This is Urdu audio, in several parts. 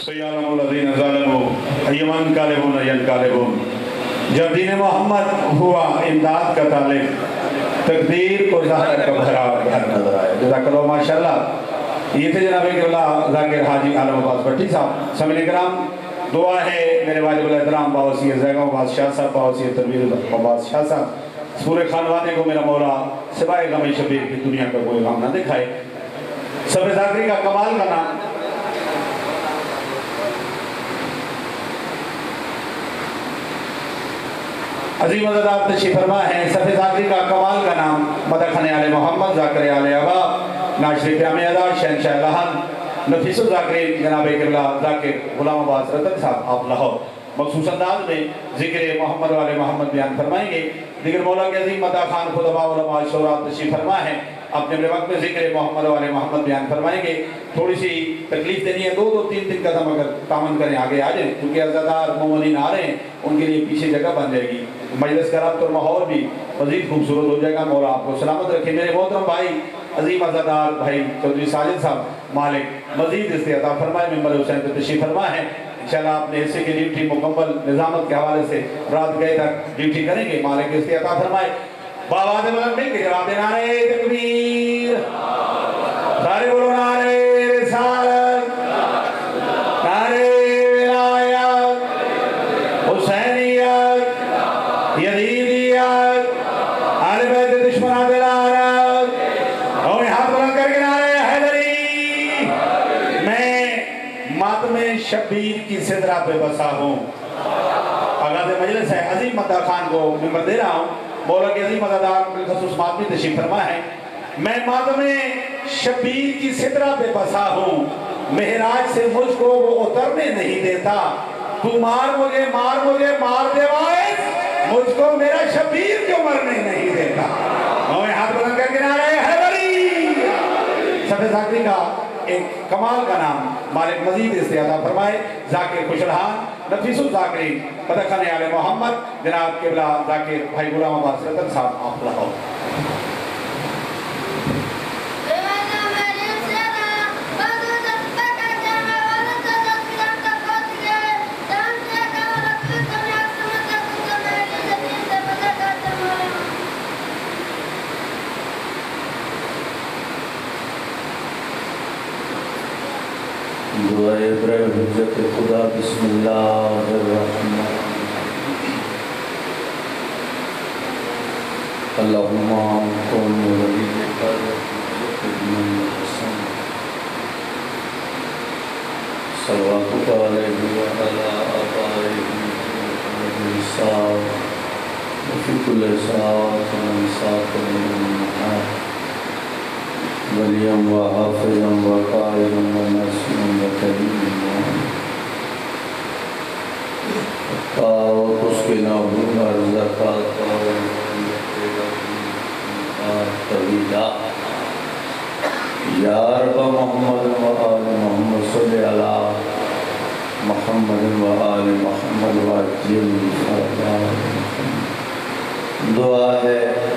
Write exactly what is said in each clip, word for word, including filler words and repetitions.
سیعلم الذین ظلموا ایمن قالبون ینقالبون۔ جب دین محمد ہوا امداد کا طالب، تقدیر کو ظاہر کا بھرا گھر نظر آئے۔ جزاک اللہ ماشاءاللہ۔ یہ تھے جناب اقراللہ ذاکر حاجی عالم عباس بھٹی صاحب۔ سامعین کرام، دعا ہے میرے واجب الاحترام باوسیع زیگم عباس شاہ صاحب، باوسیع تنویر عباس شاہ صاحب، پورے خانوانے کو میرا مولا سوائے غم شبیر کی دنیا کا کوئی غم نہ دکھائے۔ صبر ذاکری کا کمال کا نام عظیم عزدار تشریف فرما ہے۔ صفِ ذاکری کا کمال کا نام مدخن آل محمد ذاکر آل عبا ناشر پیام ادا شہنشاہ لہن نفیس ذاکری جناب اقراللہ ذاکر غلام عباس رتن صاحب آپ لاہور مخصوص انداز میں ذکر محمد والے محمد بیان فرمائیں گے۔ ذکر مولا کے عظیم مدہ خان خطبہ علماء شورا تشریف فرما ہے۔ اپنے اپنے وقت میں ذکر محمد والے محمد بیان فرمائیں گے۔ تھوڑی سی تکلیف دینی ہے، دو دو تین تین قدم اگر تعاون کریں آگے آ جائیں، کیونکہ عزادار مومنین آ رہے ہیں، ان کے لیے پیچھے جگہ بن جائے گی۔ مجلس کا ربط اور ماحول بھی مزید خوبصورت ہو جائے گا۔ مولا آپ کو سلامت رکھے۔ میرے محترم بھائی عظیم عزادار بھائی چودھری ساجد صاحب مالک مزید استعطا فرمائے، ممبر حسین پہ تشریف فرما ہے۔ انشاءاللہ آپ نے حصے کی ڈیوٹی مکمل نظامت کے حوالے سے رات گئے تک ڈیوٹی کریں گے۔ مالک استعطا فرمائے۔ بابا بلند مل کے جواب دینا ہے تکبیر، سارے بولو نعرے رسالت، نعرے ولایت، حسینیت، یزیدیت، اہل بیت دشمنان دلالت، اور ہاتھ بلند کر کے نعرے حیدری۔ میں ماتم شبیر کی صدرہ پہ بسا ہوں۔ آغاز مجلس ہے، عظیم مدہ خان کو ممبر دے رہا ہوں۔ مولا کے عظیم عزادار بالخصوص ماتمی تشریف فرما ہے۔ میں ماتم شبیر کی صدرہ پہ بسا ہوں، مہراج سے مجھ کو وہ اترنے نہیں دیتا۔ تو مار مجھے مار مجھے مار دے وائز، مجھ کو میرا شبیر کیوں مرنے نہیں دیتا۔ اور ہاتھ بلند کر کے نعرے حیدری۔ صفِ ذاکری کا ایک کمال کا نام مالک مزید استعطا فرمائے۔ ذاکر خوشلحان نفیس الذاکرین مدخن آل محمد جناب قبلہ ذاکر بھائی غلام عباس رتن صاحب آپ لاہور۔ دعائے برائے حجت خدا بسم اللہ الرحمن اللہم کون ولی پر من حسن صلوات علیہ وعلا آبائہ ونساء وفی کل ساعت من ساعت من نحات ولیم و حافظم و قائم و نسیم و کریم و اس کے نابون ارزقات و طویلہ یا رب محمد و آل محمد صلی اللہ محمد و آل محمد و عجل دعا ہے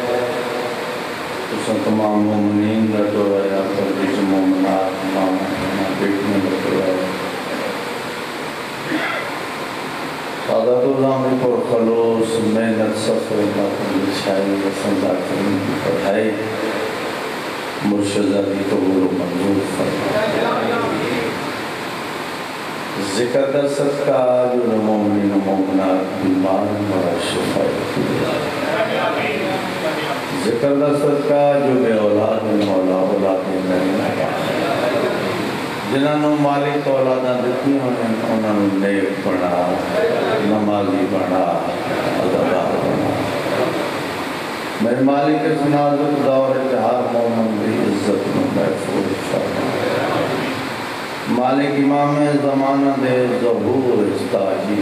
اس تمام مومنین لٹو رہا پر جس مومنات تمام بیٹنے لٹو رہا سعادت الزامی پر خلوص محنت سفر ناکل شاعری رسن ذاکرین کی پڑھائی مرشدہ کی قبول و منظور فرما ذکر در صدقہ جو مومنین و مومنات بیمار و شفائی ذکر دا صدقہ جو بے اولاد مولا اولاد نہیں جنہوں مالک اولاداں دیتی انہوں نیک بنا نمازی بنا عزادار بنا میرے مالک اس نازک دور جہار مومن بھی عزت میں محفوظ فرما مالک امام زمانہ دے ظہور استاجی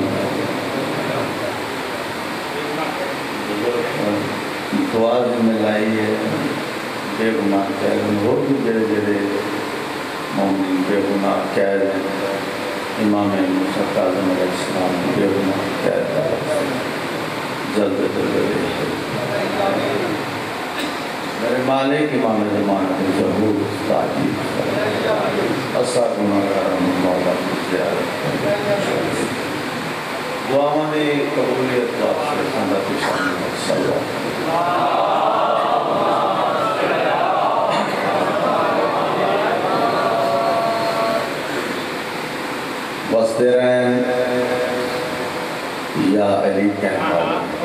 دعاز میں لائی ہے بے گناہ قید ہو بھی جڑے جڑے مومن بے گناہ قید امام موسیٰ کاظم علیہ السلام بے گناہ قید جلد جلد میرے مالک امام زمانہ کے ظہور تاجی اثر گناہ کرم مولا کی زیارت دعا میں قبولیت واسطے خاندہ پیشانی صلی اللہ بستے رہیں یا علی کہنا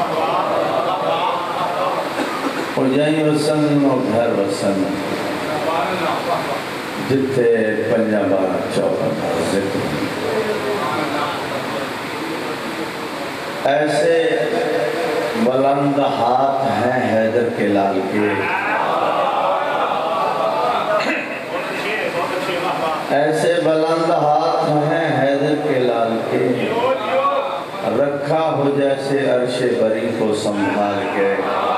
اور جائیں وسن اور گھر وسن جتے پنجابہ چوکن ذکر ایسے بلند ہاتھ ہیں حیدر کے لال کے ایسے بلند ہاتھ ہیں حیدر کے لال کے رکھا ہو جیسے عرش بری کو سنبھال کے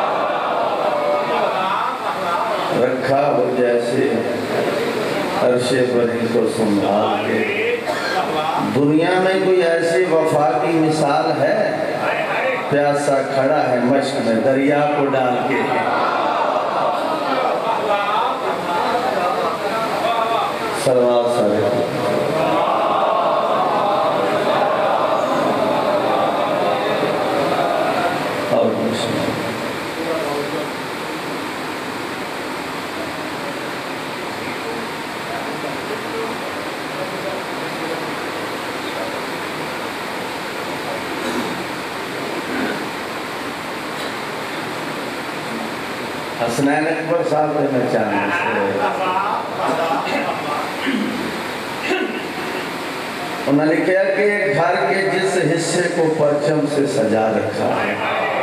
رکھا ہو جیسے عرش بری کو سنبھال کے دنیا میں کوئی ایسی وفا کی مثال ہے پیاسا کھڑا ہے مشک میں دریا کو ڈال کے سلوات سارے اور حسنین اکبر صاحب نے میں چاہنے سے انہوں نے لکھا کہ گھر کے جس حصے کو پرچم سے سجا رکھا ہے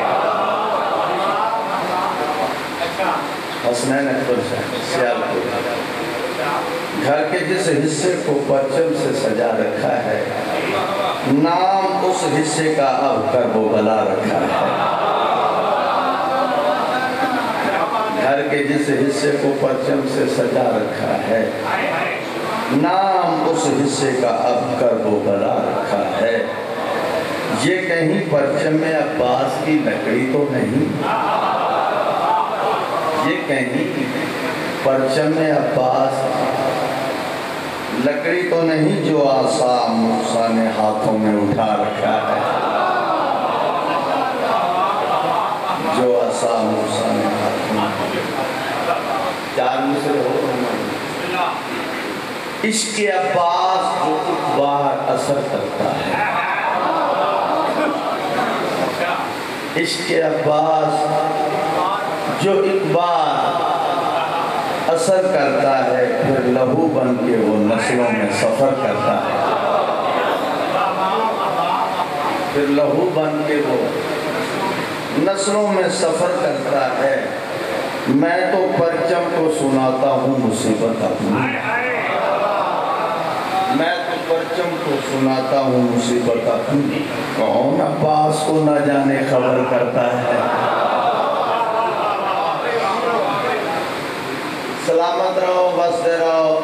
حسنین اکبر صاحب سیال کو گھر کے جس حصے کو پرچم سے سجا رکھا ہے نام اس حصے کا اب کرب و بلا رکھا ہے گھر کے جس حصے کو پرچم سے سجا رکھا ہے نام اس حصے کا اب کرب و بلا رکھا ہے یہ کہیں پرچم عباس کی لکڑی تو نہیں یہ کہیں پرچم عباس لکڑی تو نہیں جو عصا موسیٰ نے ہاتھوں میں اٹھا رکھا ہے جو عصا موسیٰ نے ہاتھوں میں چار مصر ہو عشق عباس جو ایک بار اثر کرتا ہے عشق عباس جو ایک بار اثر کرتا ہے پھر لہو بن کے وہ نسلوں میں سفر کرتا ہے پھر لہو بن کے وہ نسلوں میں سفر کرتا ہے میں تو پرچم کو سناتا ہوں مصیبت اپنی میں تو پرچم کو سناتا ہوں مصیبت اپنی کون عباس کو نہ جانے خبر کرتا ہے سلامت رہو بستے رہو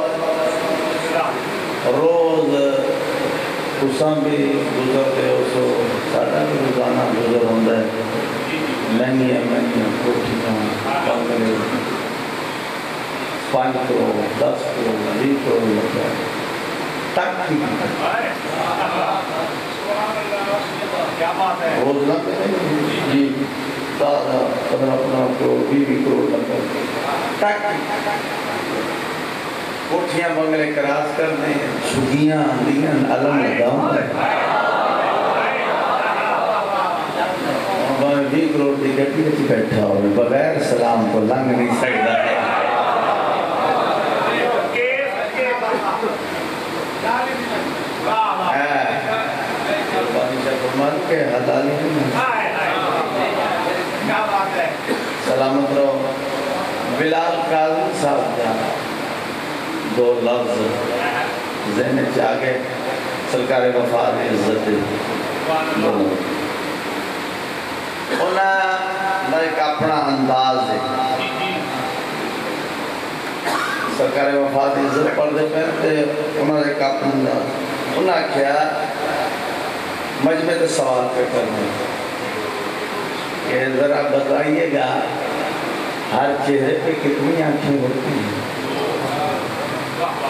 روز کساں بھی گزرتے ہو سو ساڑھا بھی روزانہ گزر ہوندہ ہے مہنگیاں مہنگیاں کوٹھیاں بنگلے پانچ کروڑ دس کروڑ بیس کروڑ لگا تک کی روز نہ کریں جی دادا پندرہ پندرہ کروڑ بیس کروڑ لگا تک کوٹھیاں بنگلے کراس کر دیں چھگیاں دیاں علم لگاؤں بھی کروڑ دی گٹی رچ بیٹھا ہوئے بغیر سلام کو لنگ نہیں سکتا ہے بادشاہ فرمان کے حلالی نہیں سلامت رہو بلال قاضی صاحب جانا دو لفظ ذہن چاہے سرکار وفاد عزت دونوں انہاں ایک اپنا انداز ہے سرکار وفاد عزت پڑھتے پہنتے انہاں ایک اپنا انداز انہاں کیا مجمع سے سوال پہ کرنے کہ ذرا بتائیے گا ہر چہرے پہ کتنی آنکھیں ہوتی ہیں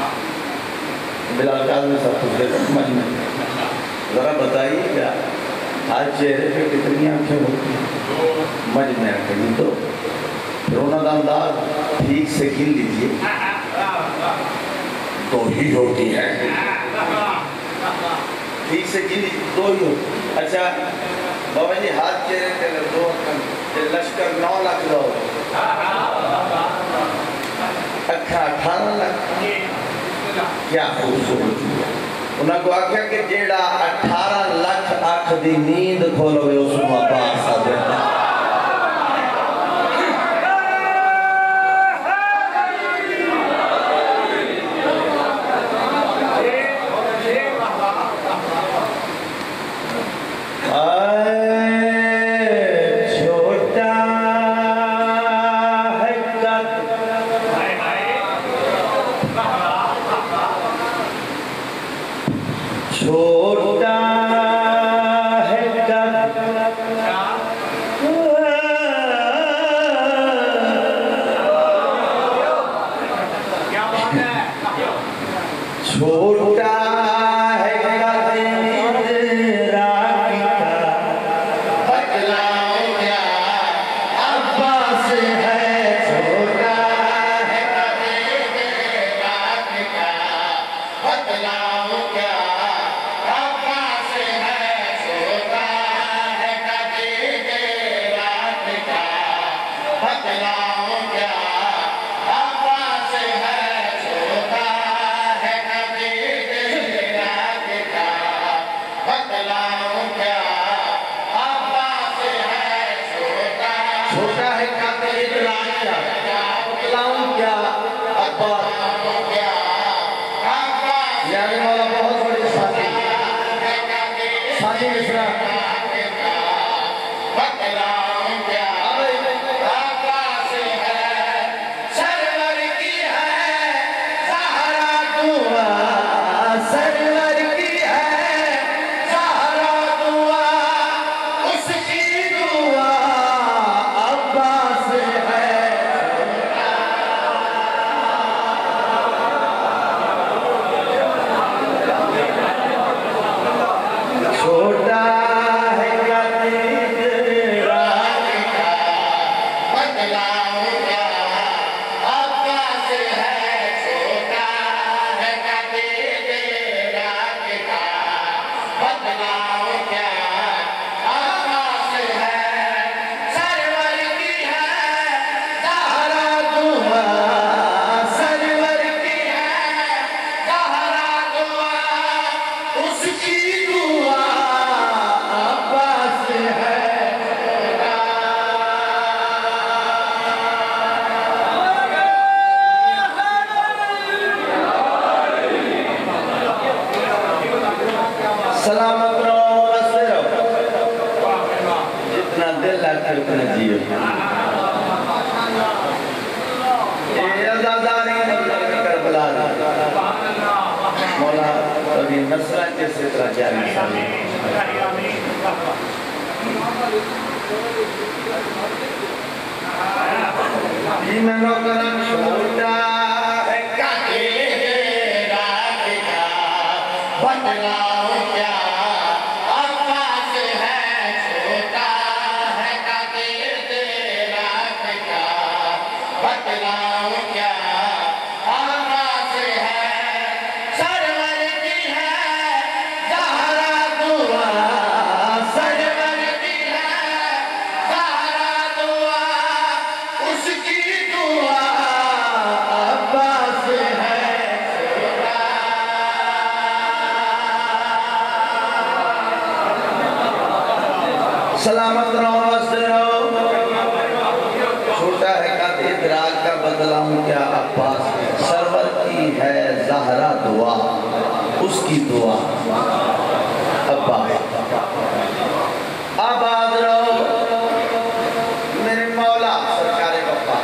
بلال قاضی صاحب پوچھتے تھے مجمع ذرا بتائیے گا ہر چہرے پہ کتنی آنکھیں ہوتی ہیں مجمع آنکھیں تو پھر انہوں نے انداز ٹھیک سے گن لیجیے دو ہی ہوتی ہے ٹھیک سے گن لیجیے دو ہی ہوتی اچھا بابا جی ہاتھ چہرے کے اگر دو لشکر نو لاکھ دو اکھا اٹھارہ لاکھ کیا خوبصورت ہے انہوں کو آکھا کہ جیڑا اٹھارہ لاکھ آنکھ دی نیند کھولو گے اس میں پاس آ جائے سلامت رہو واسطے رہو چھوٹا ہے قد ادراک کا بدلہ ہوں کیا عباس سرور کی ہے زہرہ دعا اس کی دعا عباس آباد رہو میرے مولا سرکار وفا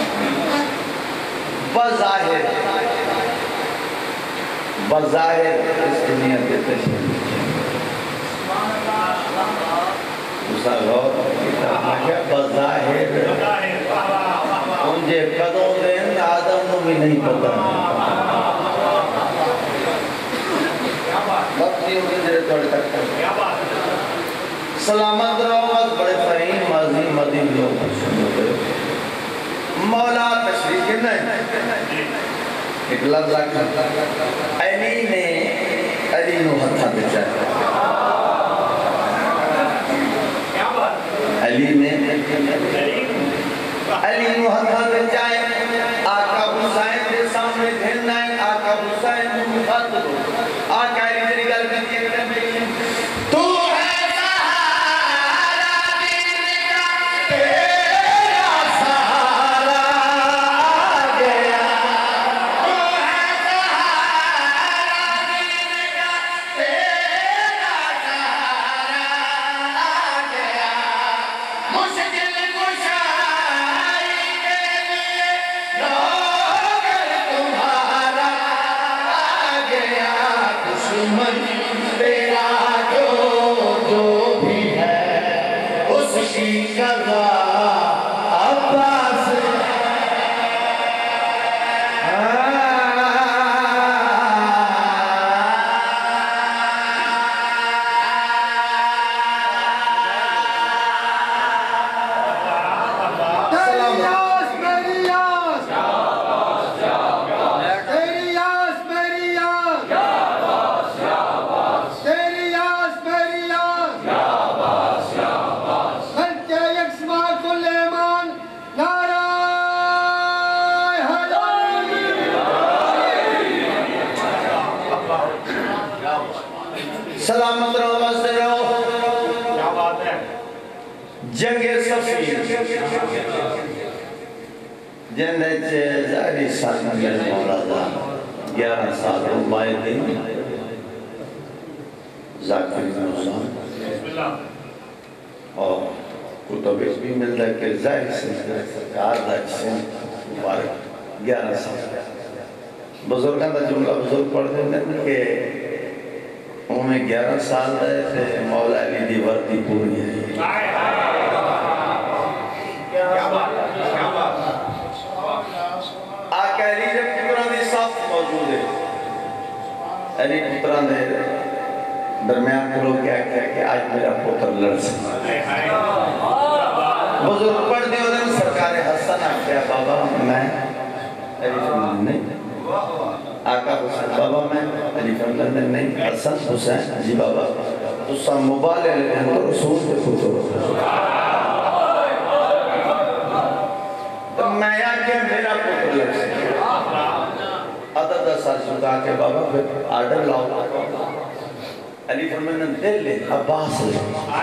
بظاہر بظاہر اس دنیا کے تشریف بظاہر انجھے قدوں دیں آدم نو بھی نہیں پتا وقت نہیں ہوگی جرے توڑے تک سلامت رحمت بڑے فہیم ماضی مدین لوگ مولا تشریف کے نہیں ایک لفظ آکھا علی نے علی نو ہتھا بچایا علی نے علی نو ہتھا بچایا آقا حسین کے سامنے دھلنا ہے آقا حسین نو مخاطب آقا علی جنی گل کرتی ہے تو سلامت رہو مست رہو کیا بات ہے جنگ صفین جنگ ظاہری ساتھ میں مولا دا گیارہ سال رومائے دن ذاکر نوزان اور کتب اس بھی ملتا ہے کہ ظاہر سے سرکار دا جسے مبارک گیارہ سال بزرگان دا جملہ بزرگ پڑھ دیں کہ ہمیں گیارہ سال رہے تھے مولا علی دی وردی پوری ہے آقا علی جب پتران دی صاف موجود ہے علی پتران دے درمیان کے لوگ کیا کہا کہ آج میرا پتر لڑ سکتا بزرگ پڑھ دے انہیں سرکار حسن آکھیا بابا میں علی فرمان نہیں آقا حسین بابا میں علی فرمان نہیں حسن حسین جی بابا تو سا مبالے لیں تو رسول کے خطور تو میں آکے میرا پتر لڑ سکتا عدد سال چکا کے بابا پھر آرڈر لاؤ علی فرمان دل لے عباس لے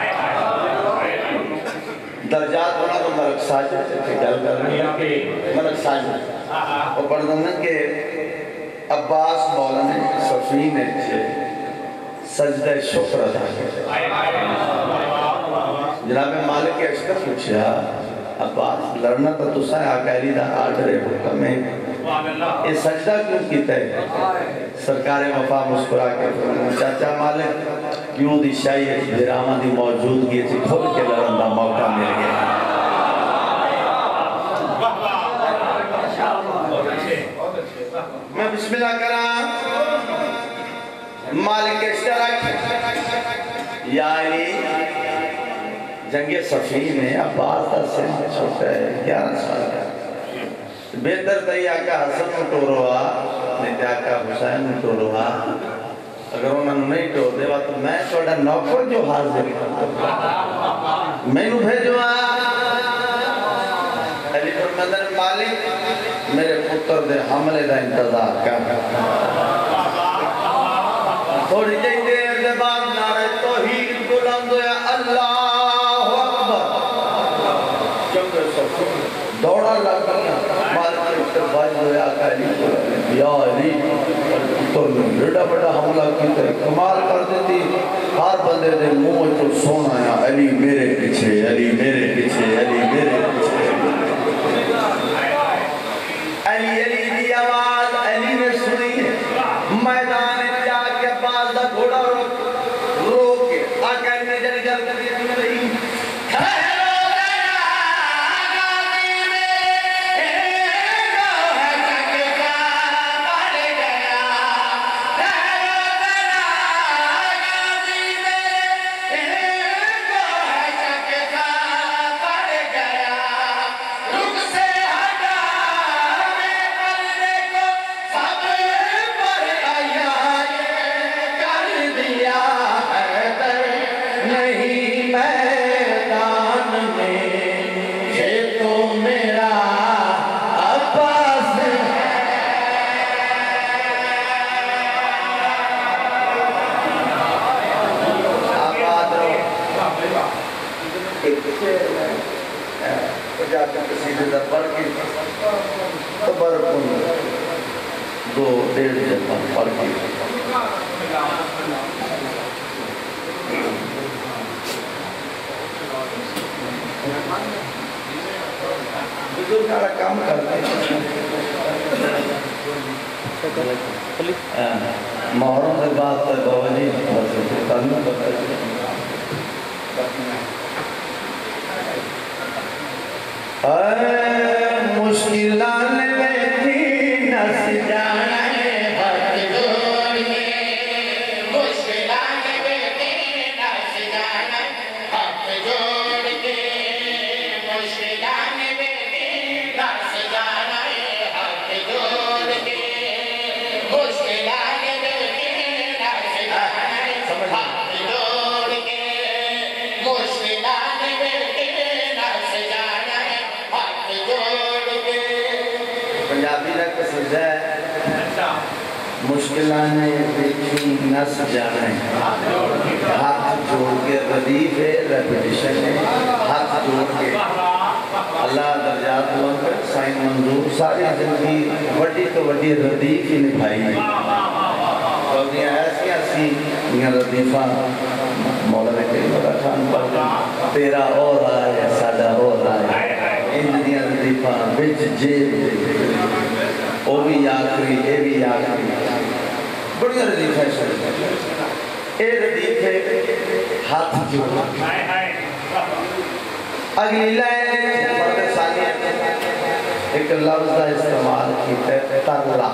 درجات ہونا تو ملک ساجد سے گل کر رہے ہیں ملک ساجد اور پڑھ دیں کہ عباس مولا نے صفین چھے سجدہ شکر ادا جناب مالک کے اشکر پوچھا عباس لڑنا تو تو سائے آقا علی دا آرڈر ہے حکم ہے یہ سجدہ کیوں کیتا ہے سرکار وفا مسکرا کے چاچا مالک کیوں دی شاہی دراما دی موجودگی تھی کھول کے لڑن دا موقع مل گیا میں بسم اللہ کرام مالک اشتراک یا علی جنگ صفین ہے عباس دا سن چھوٹا ہے گیارہ سال کا بہتر تھی آقا حسن اٹھو رہا نہیں تھی آقا حسین اٹھو رہا اگر انہوں نے نہیں ٹو دے تو میں چھوڑا نوکر جو حاضر میں نو بھیجو علی فرمندر مالک میرے پتر دے حملے دا انتظار کر تھوڑی جائی دیر دے بعد نعرہ توحید بلند ہویا اللہ اکبر جب دوڑا لگا مالک استقبال ہویا آقا علی یا علی تو بڑا بڑا حملہ کیتا ہے کمال کر دیتی ہر بندے دے منہ تو سونا ہے علی میرے پیچھے علی میرے پیچھے علی میرے پیچھے علی علی دی آواز علی نے سنی میدان جا کے پاس دا گھوڑا روک روک کے آقا علی نے جنی گل کر دی رہی جدہ پڑھ کے تبرکن دو ڈیڑھ جدہ پڑھ کے بزرگ کارا کام کرتے ہیں محرم کے بعد تک بوجی تعلیم کرتے ہیں مشکلان لیتی نس جانا ہے حق جوڑ کے مشکلان لیتی نس جانا ہے حق جوڑ کے مشکلان لیتی نس جانا ہے حق جوڑ کے مشکلان لیتی نس جانا ہے حق جوڑ کے مشکلان لیتی نس جانا ہے پنجابی کا قصیدہ ہے مشکلان دیکھی نس جانا ہے ہاتھ جوڑ کے ردیف ہے ریپیٹیشن ہے ہاتھ جوڑ کے اللہ درجات منکر سائن منظور ساری زندگی وڈی تو وڈی ردیف ہی نبھائی ہے روزیاں ایسی ایسی یہ ردیفہ مولا نے کئی بڑا خان پر تیرا اور آئے سادہ اور آئے ان دیاں ردیفہ بچ جیب او بھی آخری اے بھی آخری بڑی ردیفہ ہے اے ردیفہ ہاتھ جو اگلی لائن فرد ثانیہ ایک لفظ کا استعمال کیتا ہے ترلا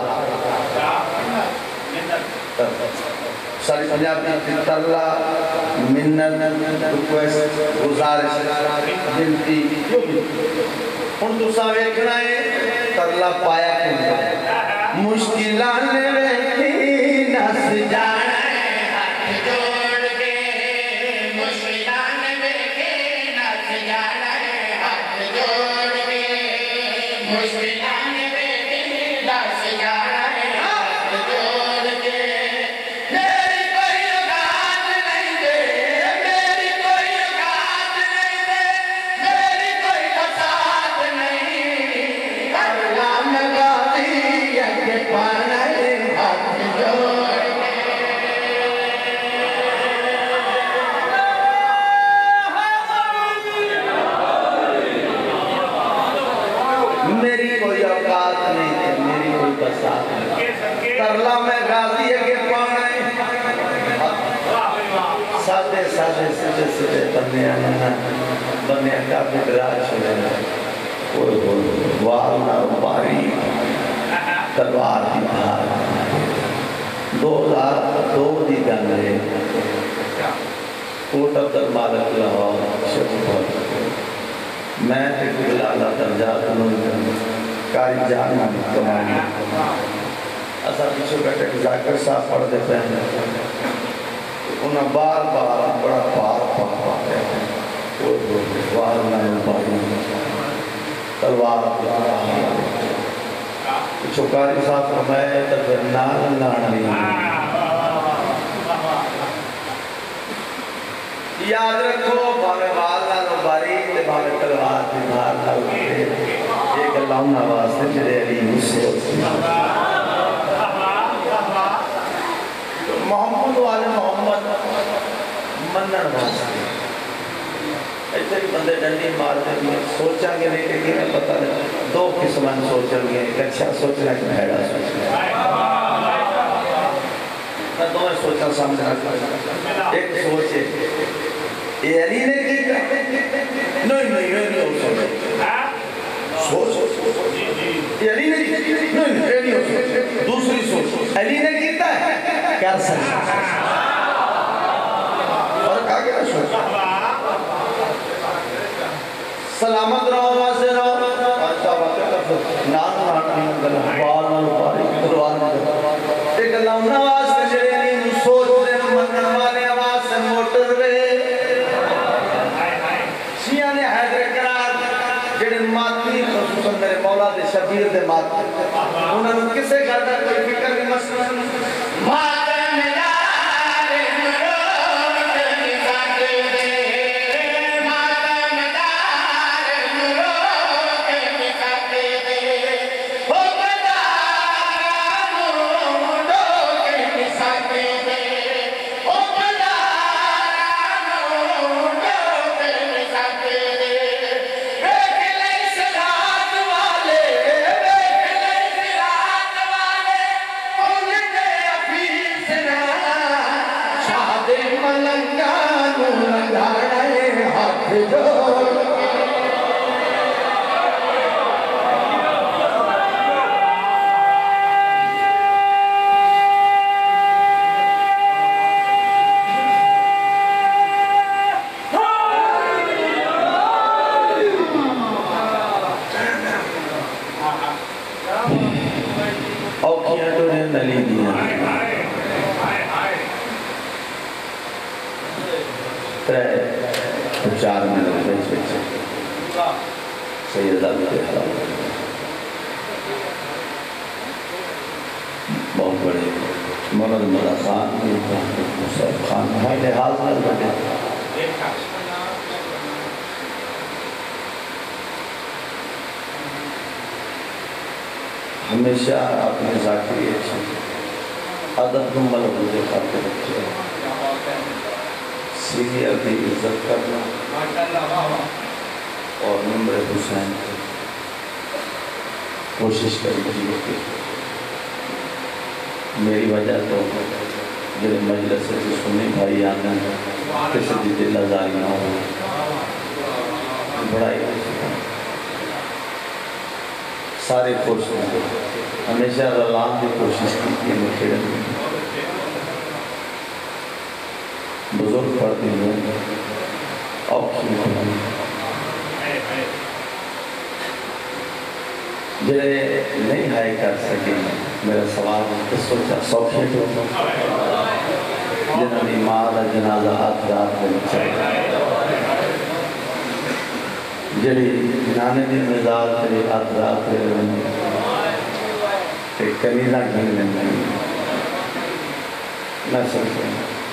ساری پنجابی ترلا منن ریکویسٹ گزارش بنتی ان تو ساویکھنا ہے ترلا پایا کیوں مشکلان ویکھی نس جانا ہے ہاتھ جوڑ کے مشکلان ویکھی نس جانا ہے ہاتھ جوڑ کے مشکلان ویکھی نس جانا ہے ہاتھ جوڑ کے میری کوئی اوقات نہیں دے میری کوئی اوقات نہیں دے میری کوئی فساد نہیں اللہ میں غازی کے پانا ہے ہاتھ جوڑ میری کوئی اوقات نہیں ہے میری کوئی فساد نہیں ترلا میں غازی کے پانا ہے سادے سادے سادے سادے بندے آنا بندے کا بدراج چھوڑے کوئی بول وارنا باری تلوار کی دھار دو ہزار دو دی گن ہے کوٹ عبدال مالک لاہور شکر میں ایک بلالہ درجات کاری جانا کمائی ایسا پیچھو بیٹھے ذاکر صاحب پڑھ دیتے ہیں انہیں بار بار بڑا بار پڑھ پاتے ہیں کوئی بولے وارنا باری تلوار پیچھو کاری صاحب فرمائے تو پھر نال ناڑی یاد رکھو بھاوے وال نالو باری تے بھاوے تلوار دی دھار نالو ایک اللہ انہا واسطے جڑے علی مجھے محمد والے محمد منن واسطے ایسے بھی بندے ڈنڈی مارتے ہیں سوچا گے نہیں کہ کہیں پتہ نہیں دو قسمان سوچا گے ایک اچھا سوچنا ایک بھیڑا سوچنا میں دو سوچا سامنے رکھا ایک سوچے یہ علی نے کی نہیں نہیں نہیں نہیں سوچ سوچ یہ علی نے کی نہیں نہیں ہو سوچ دوسری سوچ علی نے کیتا ہے کر سکتا فرق آگے نہ سوچ سلامت رہو واسے رہو اچھا وقت کر نان نان نان بال نال باری دروار نال ایک اللہ انہا واسطے جڑے نہیں سوچ دے منن والے آواز سے موٹر وے شیعہ نے حیدر قرار جڑے ماتمی خصوصاً میرے مولا دے شبیر دے ماتمی انہوں نے کسے کرتا کوئی فکر نہیں مسئلہ ماتم دار مروت نفاق دے ماتم دار مروت ملنگا نو لنگاڑے ہاتھ جوڑ چار منٹ بچ بچ سید علی کے حالات بہت بڑے مولانا ملا خان مصطفیٰ خان بھائی لحاظ میں بڑے ہمیشہ اپنے ذاکری ادب کو ملبوظ کرتے رکھتے سینئر کی عزت کرنا اور نمبر حسین کوشش کرنی ہوتی میری وجہ تو جب مجلس سے سنی بھائی آنا کسی بھی دل ازاری نہ ہو بڑائی سارے خوش ہیں ہمیشہ رلان کی کوشش کی کہ مکھیڑ بزرگ پڑھتی ہوں اوکھی ہوں جنہیں نہیں ہائی کر سکیں میرا سوال اس سوچا سوکھے جو جنہوں نے مالا جنازہ ہاتھ رات میں چاہیے جنہی نانے دی مزاج تیرے ہاتھ رات میں کہ کنیزہ گھن لینے میں سمجھیں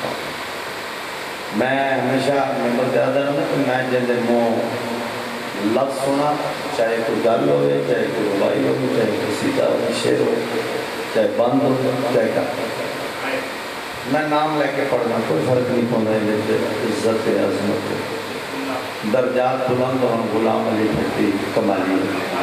میں ہمیشہ ممبر زیادہ رہا ہوں کہ میں جنہیں مو لفظ سنا چاہے کوئی گل ہوئے چاہے کوئی ربائی ہوئے چاہے کوئی سیدھا ہوئے شیر ہوئے چاہے بند ہوئے چاہے کا میں نام لے کے پڑھنا کوئی فرق نہیں پہنچا ہے جیسے عزت عظمت درجات بلند اور غلام علی بھٹی کمالی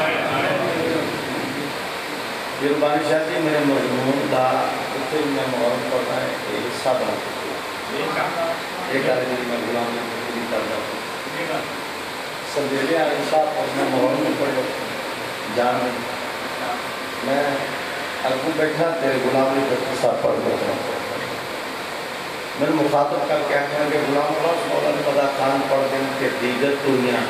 یہ ربانی شاہ جی میرے مضمون دا اتنے میں محرم پڑھنا ہے کہ حصہ بنا ایک آدمی میں غلام علی بھٹی کر رہا ہوں سندیلے علی صاحب اور میں محرم میں پڑھو جان میں الگو بیٹھا تیرے غلام علی بھٹی صاحب پڑھ رہا ہوں میں نے مخاطب کر کے آخر کہ غلام علی مولانا مدہ خان پڑھ دیں کہ دیگر دنیا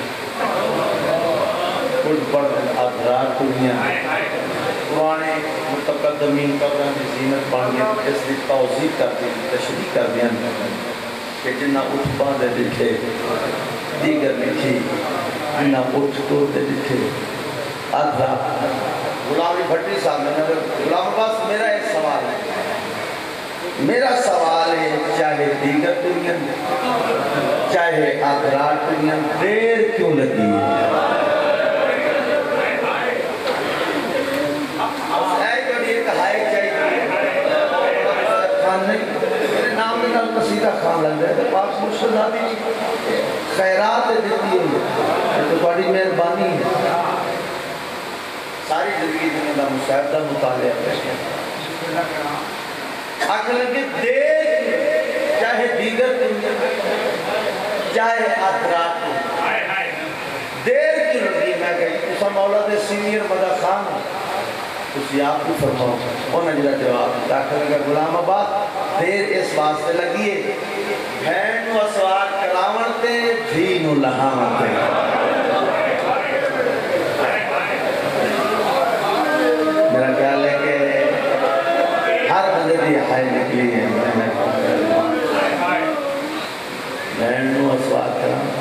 کچھ پڑھ دیں ادھرار دنیا پرانے متقدمین قبران کی زینت پڑھ دیں اس لیے توضیح کر دیں تشریح کر دیں کہ جنہ اٹھ باندھے دکھے دیگر لکھی جنہ اٹھ توڑتے دکھے ادھرا غلام علی بھٹی صاحب میں نے غلام عباس میرا ایک سوال ہے میرا سوال ہے چاہے دیگر دنیا چاہے ادھرار دنیا دیر کیوں لگی ہے قصیدہ خان لگ رہے تھے پاک مرشد آدھی خیرات دیتی ہے تو بڑی مہربانی ہے ساری زندگی جنہیں دا مصاحبہ مطالعہ کرتے آخر لگے دیر چاہے دیگر دنیا چاہے ادھرات دیر کی لگی میں کہی اسا مولا دے سینئر مدہ خان اسی آپ کو فرماؤ انہوں نے جواب داخل لگا غلام آباد دیر اس واسطے لگیے بھین و اسوار کراون تے دھین و لہاون تے میرا خیال ہے کہ ہر بندے دی ہائے نکلی ہے بھین و اسوار کراون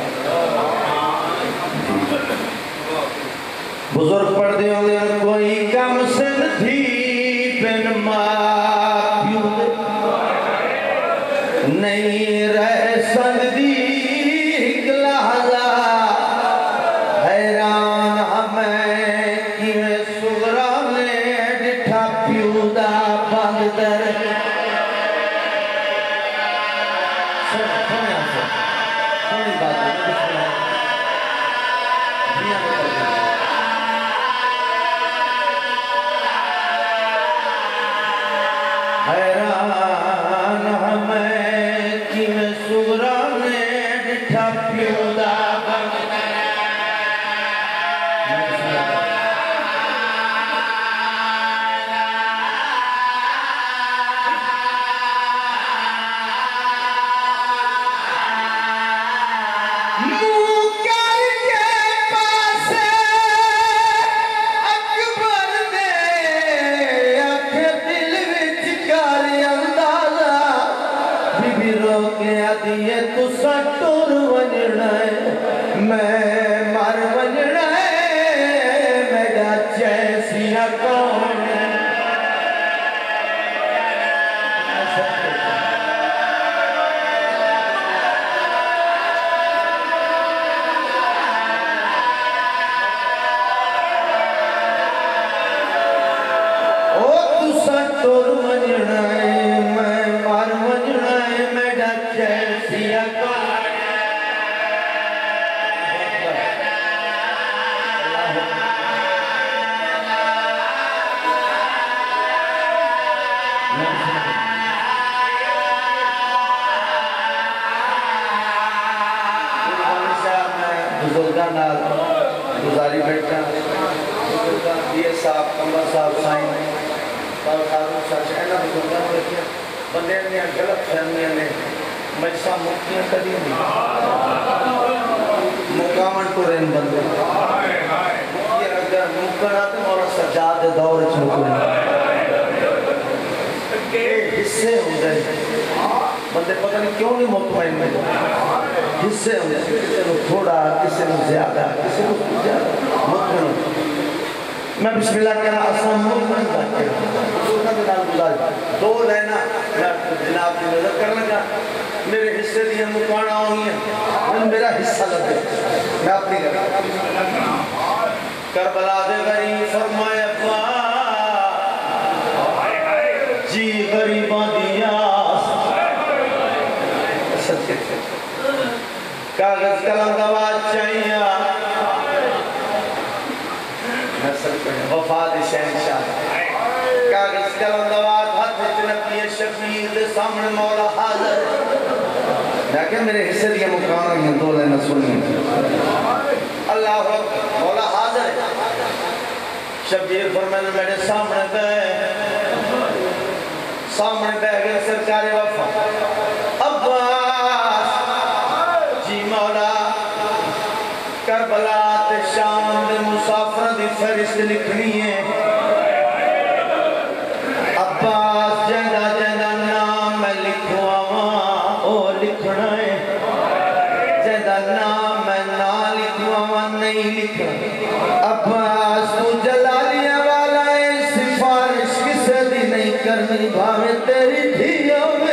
بزرگ پڑھ دے ہوئے کوئی کم سن تھی پن ماں پیو نہیں رہ سکتی ایک لحظہ حیران ہمیں کیویں سغرا نے ڈٹھا پیو دا بند در سنی بات حیران ہمیں کی میں सुगरा ने डिठा पियोदा दिए तू सटुर वजना मैं मर वजना मेरा जैसिया कौन ओ तू सटुर वजना मैं मर वजना मेरा जैसिया कौन बुजुर्गां नाल गुजारी बैठा ये साहब कमर साहब साईं और खादम सच इन्हां बुजुर्गां नूं देखिया बंदे दी गलत फहमियां ने मजसा मुक्तियां कदी नहीं मुकामन टुरेन बंदे ये अगर मुकना तो मौला सज्जाद दे दौर च मुकना के हिस्से होंदे बंदे पता नहीं क्यों नहीं मुतमईन में हिस्से होंदे किसी को थोड़ा किसी को ज्यादा किसी को ज्यादा मुतमईन मैं बिस्मिल्लाह कहना आसान मुतमईन करके सुनना के नाल गुजारी दो लेना मैं जनाब की नजर कर लगा मेरे हिस्से दी मुकाना हुई है मैं मेरा हिस्सा लगे मैं अपनी करबला दे गरीब फरमाए अब्बा जी गरीबां दी आस कागज कलम दवाज चाहिए वफा दे शहंशाह कागज कलम दवाज हाथ विच नबी शफीर दे सामने मौला हाजिर मैं क्या मेरे हिस्से दी मुकाना ही दो लेना सुनी अल्लाह मौला हाजिर शबीर फरमाने मेरे सामने गए सामने बैठ गए सरकार वफा अब्बास जी मौला करबला ते शाम दे मुसाफिर दी फहरिस्त लिखनी है अब्बास जंदा जंदा नाम मैं लिखवावा ओ लिखना है जंदा नाम मैं ना लिखवावा नहीं लिखना अब्बास तू जलालिया वाला है सिफारिश किसे दी नहीं करनी भावे तेरी धियों में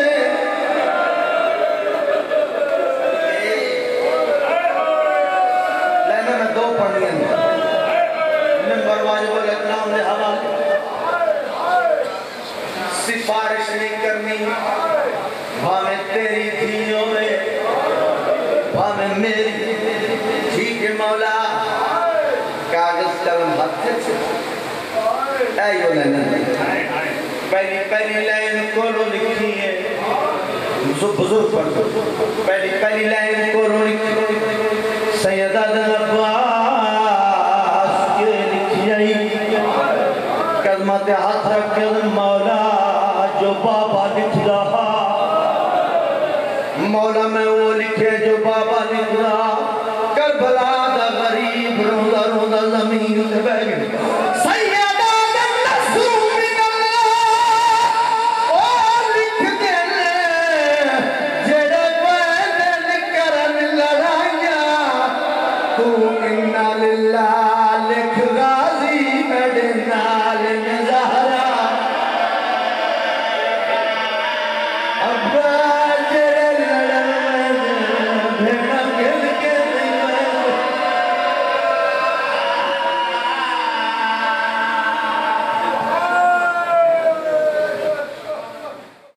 लेना मैं दो पढ़नी नंबर वाजिब इकराम ने हवाले सिफारिश नहीं करनी भावे तेरी धियों में भावे मेरी ठीक है मौला कागज कलम हाथ से आयो लेना पहली पहली लाइन को लिखी है बुजुर्ग पढ़ पहली पहली लाइन को लिखी सैयद अब्बास के लिखी आई कलमा ते हाथ रख के मौला जो बाबा लिख रहा मौला में वो लिखे जो बाबा लिख रहा करबला दा गरीब रोंदा रोंदा जमीन पे बैठ गया